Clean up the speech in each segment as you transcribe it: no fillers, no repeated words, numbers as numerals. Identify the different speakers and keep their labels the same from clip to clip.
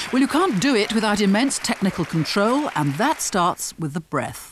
Speaker 1: Well, you can't do it without immense technical control, and that starts with the breath.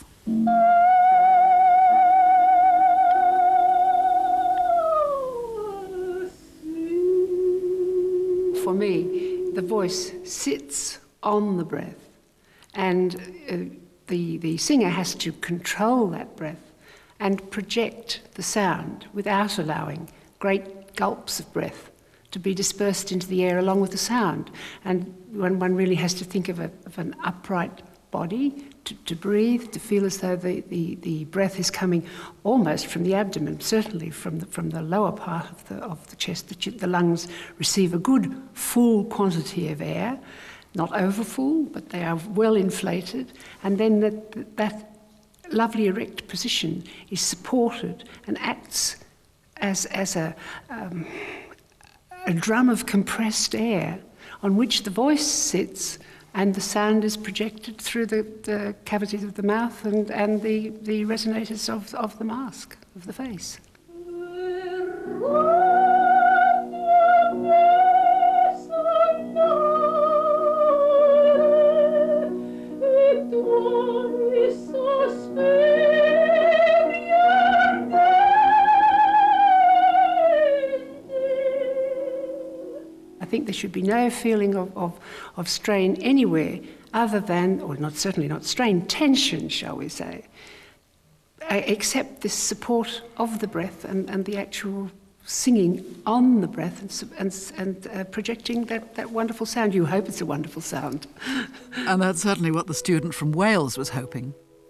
Speaker 2: For me, the voice sits on the breath, and the singer has to control that breath and project the sound without allowing great gulps of breath to be dispersed into the air along with the sound. And one really has to think of an upright body to breathe, to feel as though the breath is coming almost from the abdomen, certainly from the lower part of the chest, that the lungs receive a good full quantity of air, not overfull, but they are well inflated, and then that lovely erect position is supported and acts as a drum of compressed air on which the voice sits, and the sound is projected through the cavities of the mouth and the resonators of the mask, of the face. I think there should be no feeling of strain anywhere other than, or certainly not strain, tension, shall we say, except this support of the breath and the actual singing on the breath and projecting that wonderful sound. You hope it's a wonderful sound.
Speaker 1: And that's certainly what the student from Wales was hoping.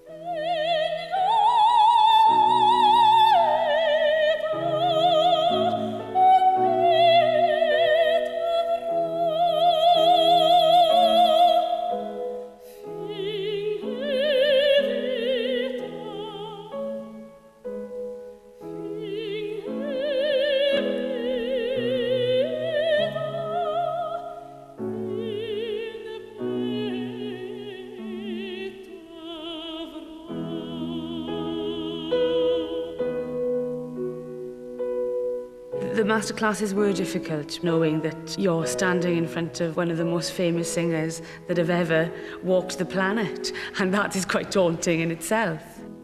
Speaker 3: The masterclasses were difficult, knowing that you're standing in front of one of the most famous singers that have ever walked the planet, and that is quite daunting in itself.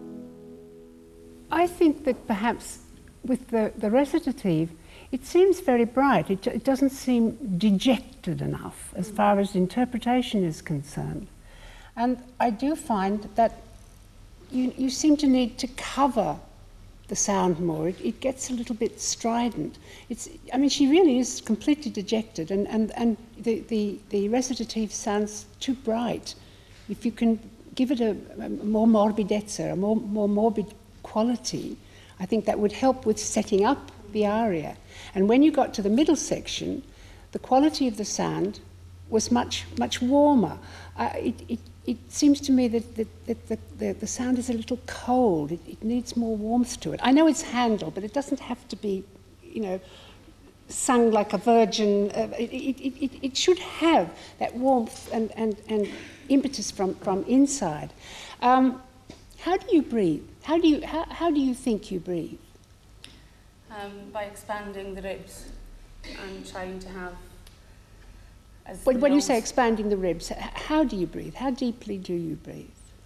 Speaker 2: I think that perhaps with the recitative, it seems very bright. It doesn't seem dejected enough as far as interpretation is concerned. And I do find that you seem to need to cover the sound more. It gets a little bit strident. I mean, she really is completely dejected, and the recitative sounds too bright. If you can give it a more morbidezza, a more morbid quality, I think that would help with setting up the aria. And when you got to the middle section, the quality of the sound was much warmer. It seems to me that the sound is a little cold. It needs more warmth to it. I know it's Handel, but it doesn't have to be, sung like a virgin. It should have that warmth and impetus from inside. How do you breathe? How do you think you breathe?
Speaker 3: By expanding the ribs and trying to have.
Speaker 2: When you say expanding the ribs, how do you breathe? How deeply do you breathe?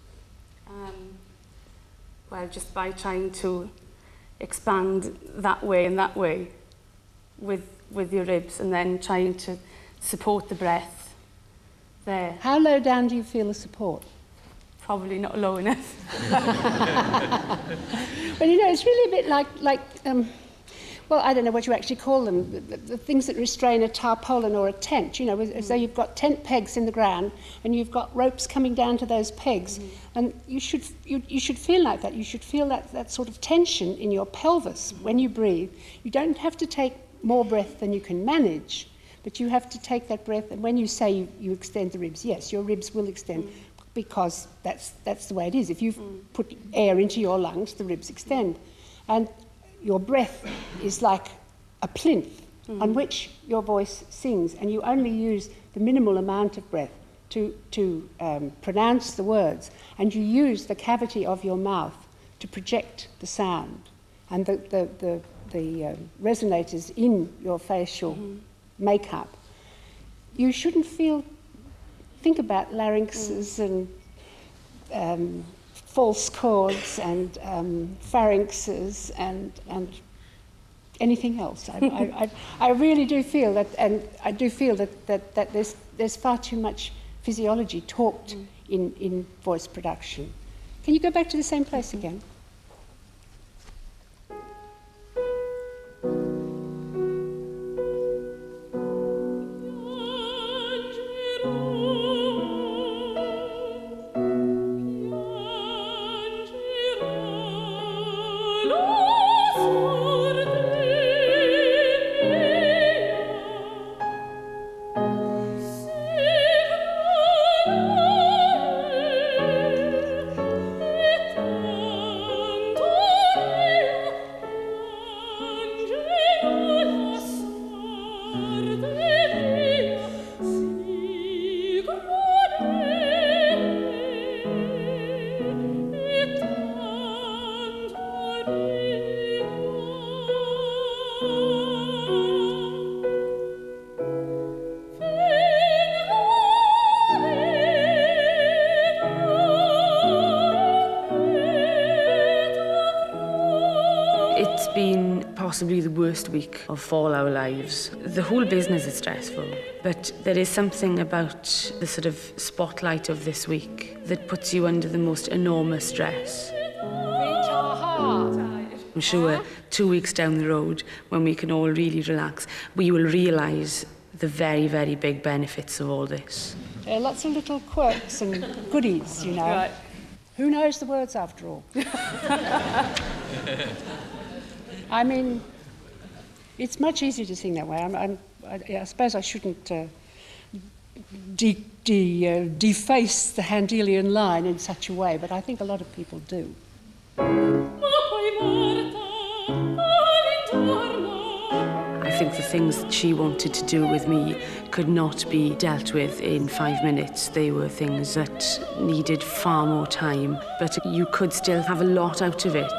Speaker 3: Well, just by trying to expand that way and that way with your ribs, and then trying to support the breath there.
Speaker 2: How low down do you feel the support?
Speaker 3: Probably not low enough.
Speaker 2: Well, it's really a bit like well, I don't know what you actually call them, the things that restrain a tarpaulin or a tent, as though you've got tent pegs in the ground and you've got ropes coming down to those pegs. And you should feel like that. You should feel that sort of tension in your pelvis when you breathe. You don't have to take more breath than you can manage, but you have to take that breath, and when you say you extend the ribs, yes, your ribs will extend, because that's the way it is. If you put air into your lungs, the ribs extend. And your breath is like a plinth on which your voice sings, and you only use the minimal amount of breath to pronounce the words, and you use the cavity of your mouth to project the sound, and the resonators in your facial makeup. You shouldn't feel think about larynxes and false chords and pharynxes and anything else. I really do feel that, and I do feel that there's far too much physiology talked in voice production. Can you go back to the same place again?
Speaker 4: It's been possibly the worst week of all our lives. The whole business is stressful, but there is something about the sort of spotlight of this week that puts you under the most enormous stress. I'm sure 2 weeks down the road, when we can all really relax, we will realise the very, very big benefits of all this.
Speaker 2: There are lots of little quirks and goodies, you know. Right. Who knows the words after all? I mean, it's much easier to sing that way. I suppose I shouldn't deface the Handelian line in such a way, but I think a lot of people do.
Speaker 4: I think the things that she wanted to do with me could not be dealt with in 5 minutes. They were things that needed far more time, but you could still have a lot out of it.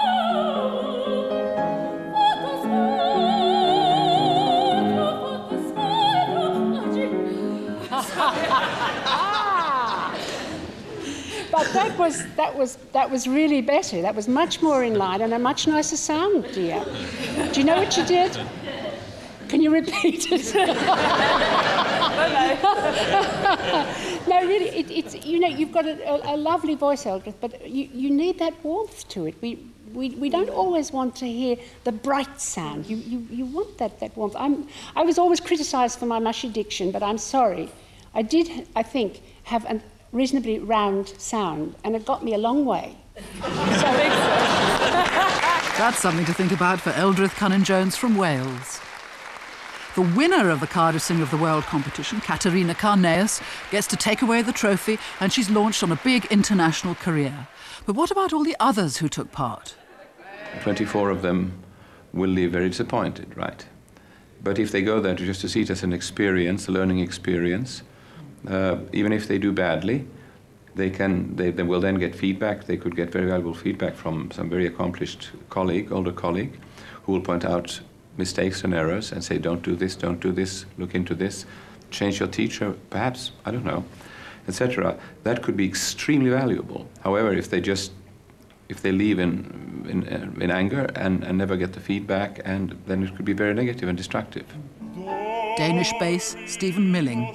Speaker 2: But that was really better. That was much more in line and a much nicer sound, dear. Do you know what you did? Can you repeat it? No, really, it's you know, you've got a lovely voice, Eldrith, but you need that warmth to it. We don't always want to hear the bright sound. You want that warmth. I was always criticised for my mushy diction, but I'm sorry. I did, I think, have a reasonably round sound, and it got me a long way.
Speaker 1: That's something to think about for Eldrith Cunnin-Jones from Wales. The winner of the Cardiff Singer of the World competition, Katerina Carneus, gets to take away the trophy, and she's launched on a big international career. But what about all the others who took part?
Speaker 5: 24 of them will leave very disappointed, right? But if they go there just to see it as an experience, a learning experience, even if they do badly, they will then get feedback. They could get very valuable feedback from some very accomplished colleague, older colleague, who will point out mistakes and errors and say, don't do this, look into this, change your teacher, perhaps, I don't know, etc. That could be extremely valuable. However, if they leave in anger and never get the feedback, and then it could be very negative and destructive.
Speaker 1: Danish bass Stephen Milling.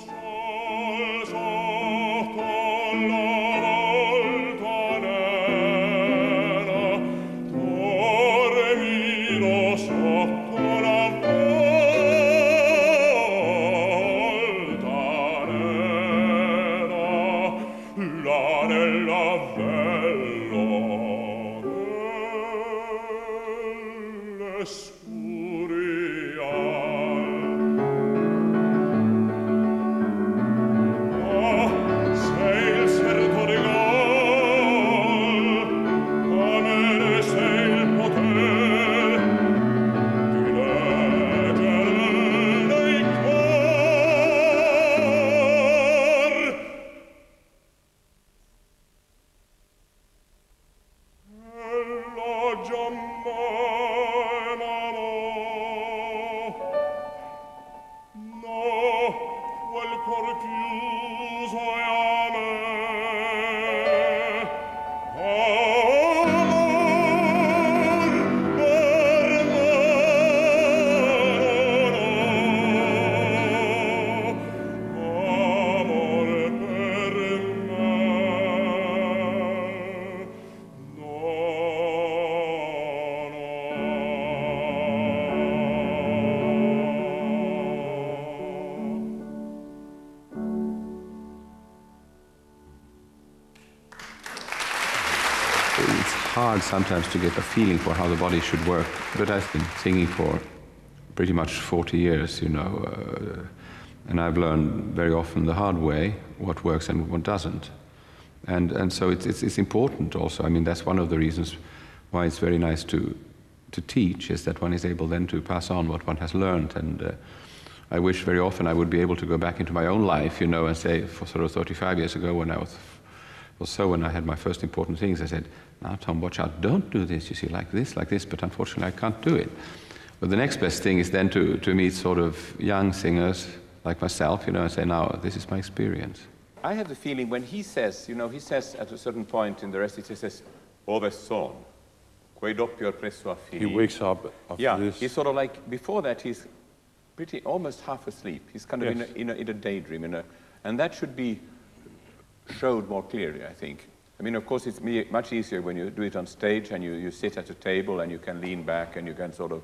Speaker 5: Hard sometimes to get a feeling for how the body should work, but I've been singing for pretty much 40 years, you know, and I've learned very often the hard way what works and what doesn't. And so it's important also. I mean, that's one of the reasons why it's very nice to teach, is that one is able then to pass on what one has learned. And I wish very often I would be able to go back into my own life, you know, and say, for sort of 35 years ago when I was so when I had my first important things, I said, now Tom, watch out, don't do this, you see, like this, but unfortunately I can't do it. But the next best thing is then to meet sort of young singers like myself, you know, and say, now, this is my experience. I have the feeling when he says, you know, he says at a certain point in the rest, he says, ove son, quei doppio presso a finire.
Speaker 6: He wakes up after this.
Speaker 5: He's sort of like, before that, he's pretty, almost half asleep. He's kind of
Speaker 6: yes.
Speaker 5: in a daydream, and that should be showed more clearly, I think. I mean, of course, it's much easier when you do it on stage and you sit at a table and you can lean back and you can sort of...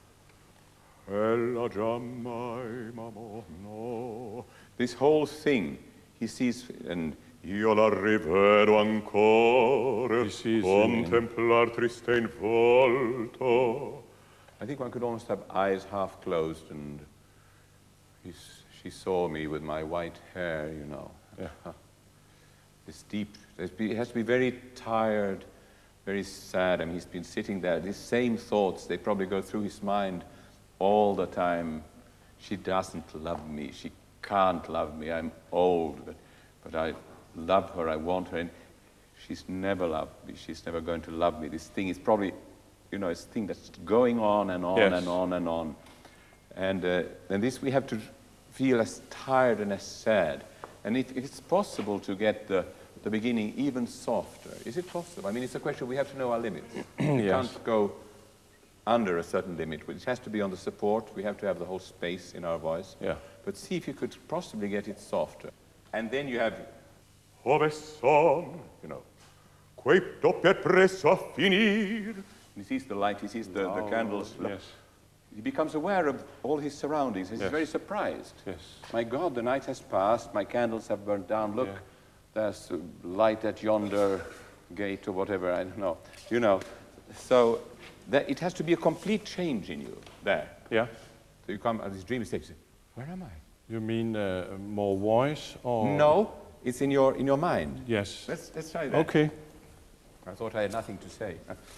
Speaker 5: This whole thing, he sees, and io la rivero ancora, contemplar triste in volto. I think one could almost have eyes half closed, and she saw me with my white hair, you know. Yeah. This deep, he has to be very tired, very sad. I mean, he's been sitting there. These same thoughts, they probably go through his mind all the time. She doesn't love me. She can't love me. I'm old, but I love her. I want her. And she's never loved me. She's never going to love me. This thing is probably, you know, it's a thing that's going on and on yes. and on and on. And this we have to feel as tired and as sad. And if it's possible to get the beginning even softer, is it possible? I mean, it's a question, we have to know our limits. We yes. can't go under a certain limit, which has to be on the support. We have to have the whole space in our voice. Yeah. But see if you could possibly get it softer. And then you have, ove son, you know, quei doppio presso a finire. He sees the light, he sees the candles. Yes. He becomes aware of all his surroundings. He's yes. very surprised. Yes. My God, the night has passed. My candles have burnt down. Look, yeah. there's light at yonder gate or whatever. I don't know. You know, so it has to be a complete change in you there. Yeah. So you come at this dreamy stage. You say, where am I?
Speaker 6: You mean more voice or?
Speaker 5: No, it's in your mind.
Speaker 6: Yes.
Speaker 5: Let's try that.
Speaker 6: Okay.
Speaker 5: I thought I had nothing to say.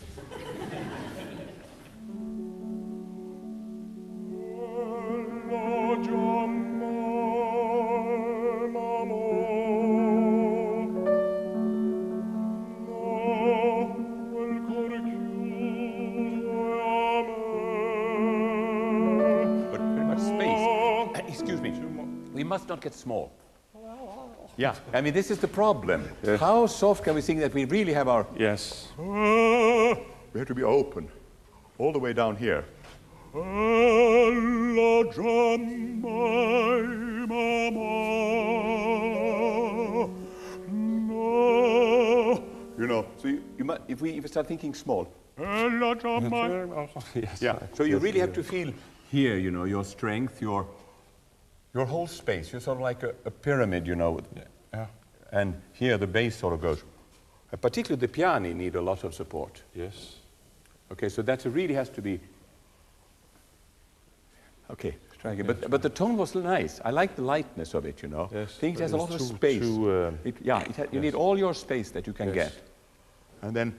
Speaker 5: We must not get small. Yeah, I mean, this is the problem. Yes. How soft can we sing that we really have our...
Speaker 6: Yes.
Speaker 5: We have to be open, all the way down here. You know, so you might, if we start thinking small. Yes. Yeah, so you really have to feel here, you know, your strength, your whole space. You're sort of like a pyramid, you know. Yeah. And here the bass sort of goes. Particularly the piani need a lot of support.
Speaker 6: Yes.
Speaker 5: Okay, so that really has to be... Okay, try again. But the tone was nice. I like the lightness of it, you know. Yes. I think it has a lot of space. You need all your space that you can get. And then...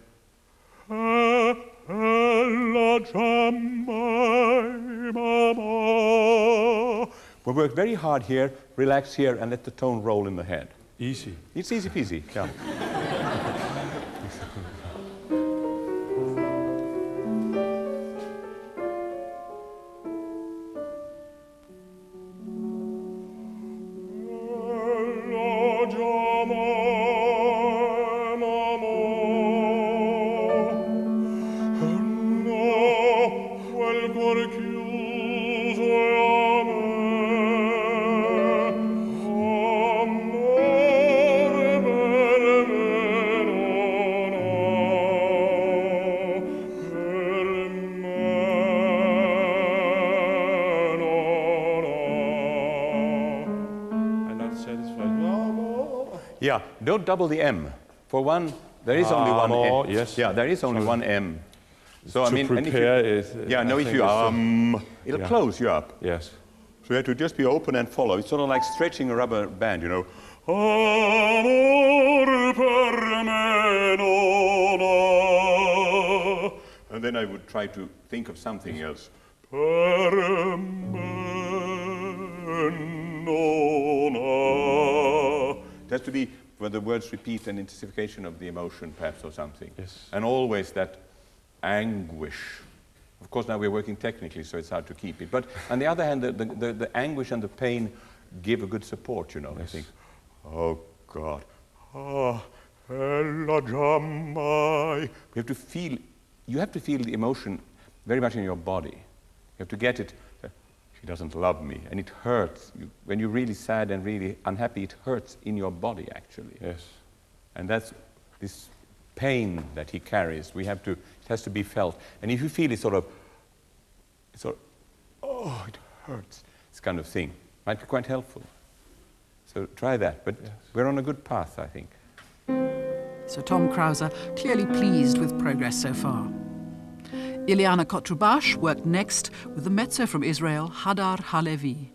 Speaker 5: We work very hard here, relax here, and let the tone roll in the head.
Speaker 6: Easy.
Speaker 5: It's easy peasy, yeah.
Speaker 7: Yeah, don't double the M. For one, there is only one M.
Speaker 6: Yes.
Speaker 7: Yeah, there is only one M. So
Speaker 6: to
Speaker 7: I mean,
Speaker 6: prepare
Speaker 7: and if you, yeah, no, if you it'll close you up.
Speaker 6: Yes.
Speaker 7: So you have to just be open and follow. It's sort of like stretching a rubber band, you know. And then I would try to think of something else. It has to be where the words repeat an intensification of the emotion, perhaps, or something.
Speaker 6: Yes.
Speaker 7: And always that anguish. Of course, now we're working technically, so it's hard to keep it. But on the other hand, the anguish and the pain give a good support, you know. Yes. I think, oh God, you have to feel the emotion very much in your body. You have to get it. She doesn't love me, and it hurts. When you're really sad and really unhappy, it hurts in your body, actually.
Speaker 6: Yes.
Speaker 7: And that's this pain that he carries. It has to be felt. And if you feel it sort of, oh, it hurts, this kind of thing, might be quite helpful. So try that. But yes, we're on a good path, I think.
Speaker 1: So Tom Krause, clearly pleased with progress so far. Ileana Cotrubas worked next with the mezzo from Israel, Hadar Halevi.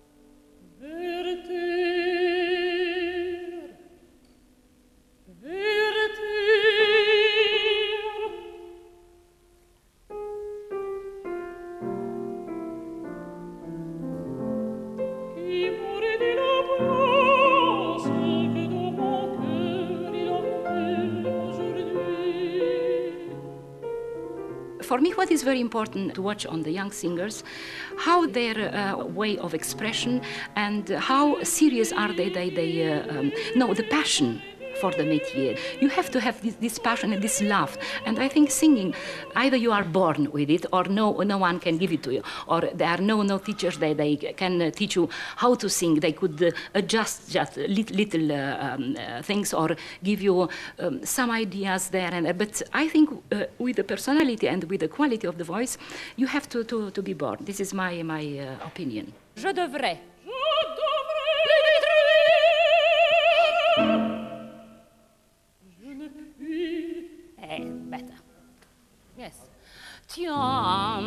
Speaker 8: For me, what is very important to watch on the young singers, how their way of expression and how serious are they know the passion for the métier. You have to have this passion and this love. And I think singing, either you are born with it or no one can give it to you. Or there are no teachers that they can teach you how to sing. They could adjust just little things or give you some ideas there. But I think with the personality and with the quality of the voice, you have to be born. This is my opinion. Je devrais. Better. Yes. Tiam,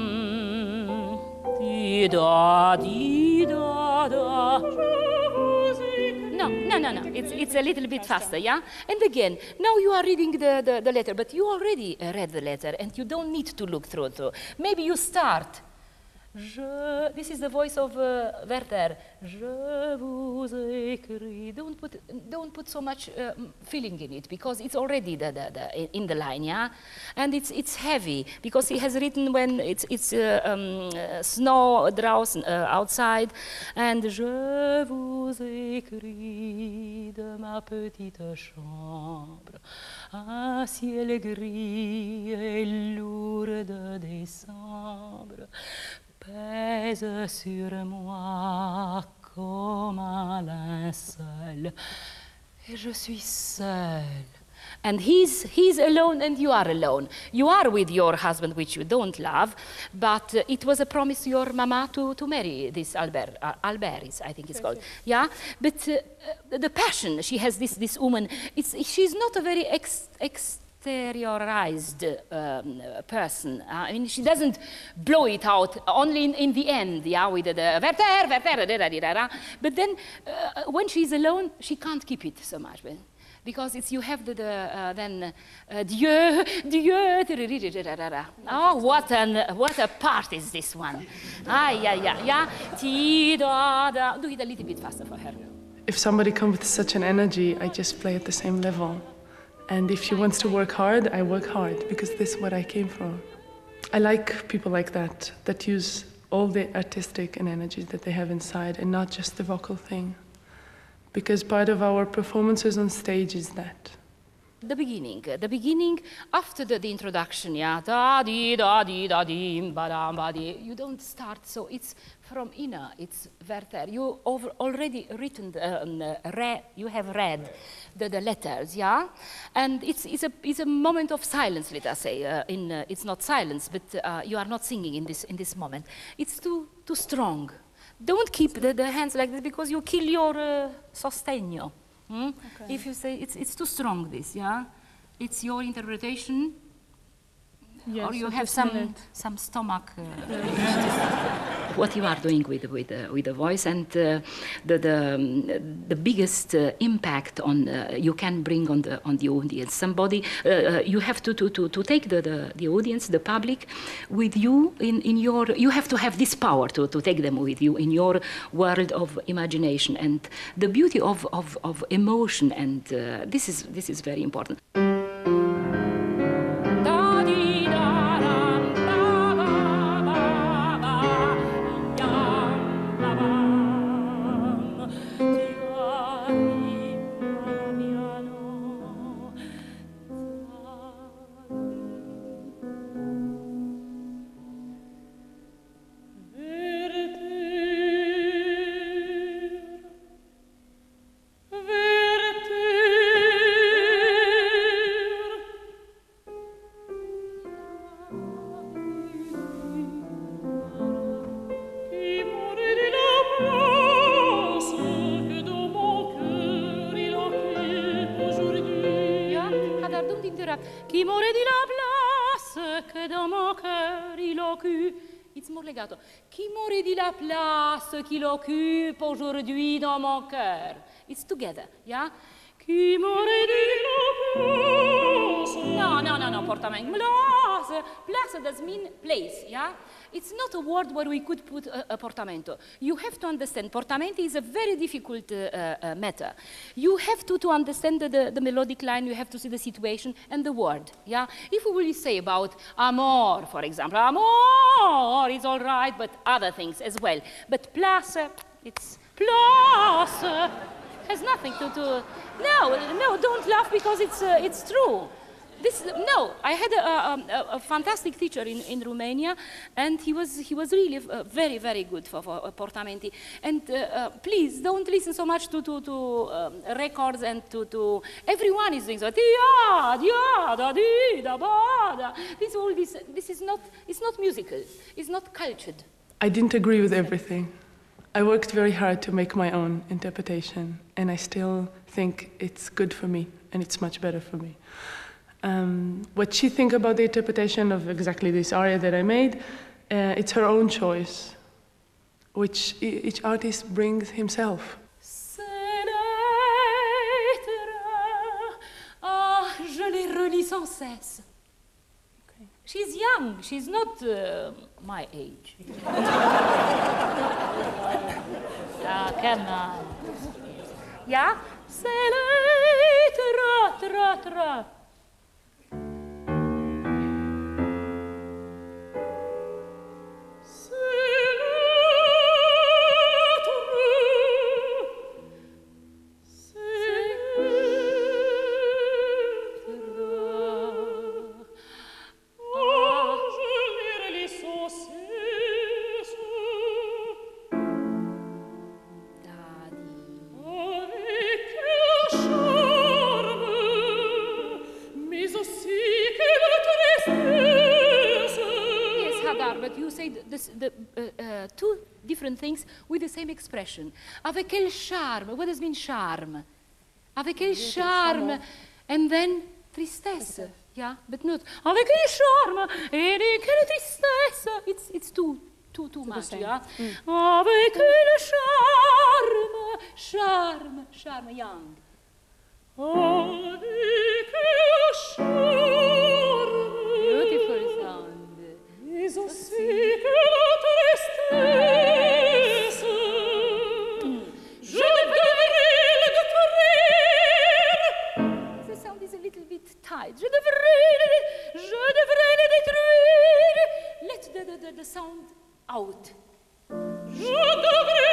Speaker 8: di da, da. No. It's a little bit faster, yeah? And again, now you are reading the letter, but you already read the letter, and you don't need to look through. Maybe you start. This is the voice of Werther. Je vous écris. Don't put so much feeling in it because it's already in the line, yeah. And it's heavy because he has written when it's snow, drought outside. And je vous écris de ma petite chambre, un ciel gris et lourd de décembre. Pèse sur moi comme un linceul, et je suis seule. And he's alone and you are alone. You are with your husband, which you don't love, but it was a promise to your mama to marry this Alberis, I think it's called. Yeah, but the passion, she has this woman, she's not a very exteriorized person. I mean, she doesn't blow it out only in the end, yeah, with the Werther, but then when she's alone, she can't keep it so much. Because you have then Dieu, oh, what a part is this one. Yeah. Do it a little bit faster for her.
Speaker 9: If somebody comes with such an energy, I just play at the same level. And if she wants to work hard, I work hard, because this is what I came from. I like people like that use all the artistic and energies that they have inside and not just the vocal thing. Because part of our performances on stage is that.
Speaker 8: The beginning after the introduction, yeah, da di da dim ba dam ba di. You don't start, so it's from inner. It's Werther. You already written, you have read the letters, yeah, and it's a moment of silence. Let us say, it's not silence, but you are not singing in this moment. It's too strong. Don't keep the hands like this because you kill your sostegno. Okay. If you say it's too strong, this, yeah? It's your interpretation. Yes, or you have some stomach. What you are doing with the voice, and the biggest impact on you can bring on the audience. Somebody you have to take the audience, the public, with you in your. You have to have this power to take them with you in your world of imagination and the beauty of emotion, and this is very important. Qui m'aurait dit la place que dans mon cœur il occupe. It's more legato. Qui m'aurait dit la place qu'il occupe aujourd'hui dans mon cœur. It's together, yeah? Qui m'aurait dit la place. No, portamento. Place does mean place, yeah? It's not a word where we could put a portamento. You have to understand, portamento is a very difficult matter. You have to understand the melodic line, you have to see the situation and the word, yeah? If we will say about amor, for example, amor is all right, but other things as well. But place, it's place, has nothing to do. No, don't laugh because it's true. No, I had a fantastic teacher in Romania, and he was really very, very good for portamenti. And please don't listen so much to records and to everyone is doing so. This is not. It's not musical. It's not cultured.
Speaker 9: I didn't agree with everything. I worked very hard to make my own interpretation, and I still think it's good for me, and it's much better for me. What she thinks about the interpretation of exactly this aria that I made, it's her own choice, which each artist brings himself.
Speaker 8: Je les relis sans cesse. Okay. She's young, she's not my age. Come on. Yeah? C'est le tra. Two different things with the same expression. Avec quel charme? What does mean charme? Avec quel charme? And then tristesse. Yeah, but not. Avec quel charme? Et quelle tristesse? It's too much. Yeah. Avec quel charme, young. Avec quel charme. Beautiful sound. Mais aussi que la tristesse, je devrais le détruire. The sound is a little bit tight. Je devrais le détruire. Let the sound out. Je devrais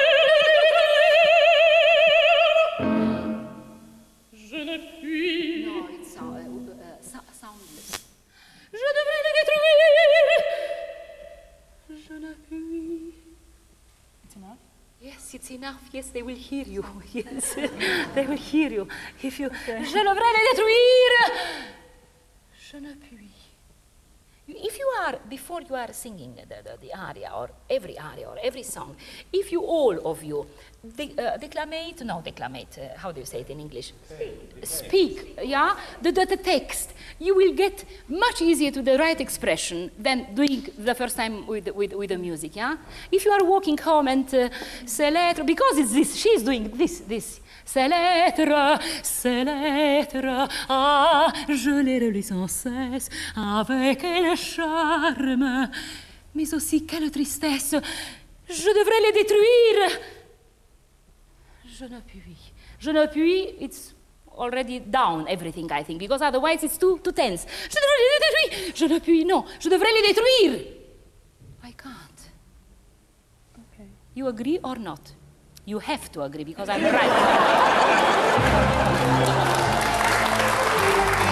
Speaker 8: le détruire. Je ne puis. No, it's soundless. Je devrais le détruire. Je ne puis. It's enough? Yes, it's enough. Yes, they will hear you. Yes, they will hear you. If you, okay. Je devrais le détruire. Je ne puis. If you are, before you are singing the aria, or every song, if you, all of you, declamate, how do you say it in English? Speak, yeah, the text, you will get much easier to the right expression than doing the first time with the music, yeah? If you are walking home and c'est l'être, because it's this, she's doing this. C'est l'être, ah, je les relis sans cesse, avec quel charme, mais aussi quelle tristesse, je devrais les détruire. Je ne puis, it's already down everything, I think, because otherwise it's too tense. Je devrais les détruire, je ne puis, non, je devrais les détruire. I can't. Okay. You agree or not? You have to agree, because I'm right.